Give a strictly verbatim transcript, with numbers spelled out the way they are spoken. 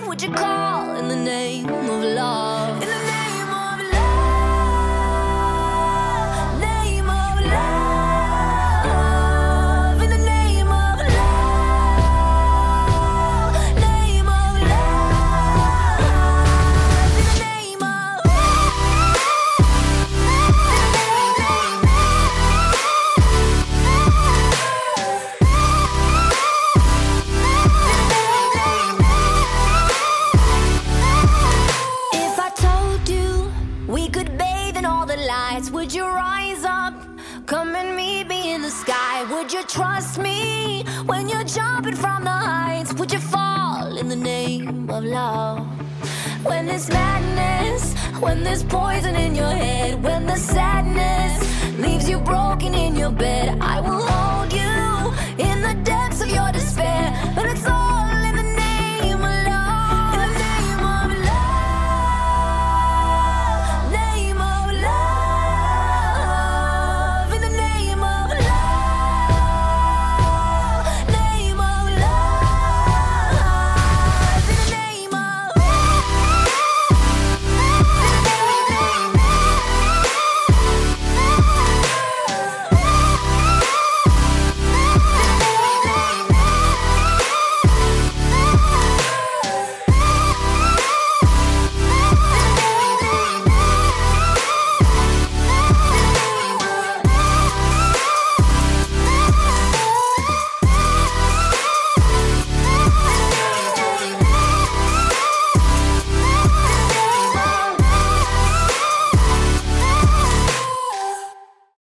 would you call in the name of love? In the name of love, name of love, in the name of love, name of love, in the name of If I told you we could bathe in all the lights, would you rise up? Come and meet me in the sky. Would you trust me when you're jumping from the heights? Would you fall in the name of love? When there's madness, when there's poison in your head, when the sadness leaves you broken in your bed, I will hold you in the depths of your despair. But it's all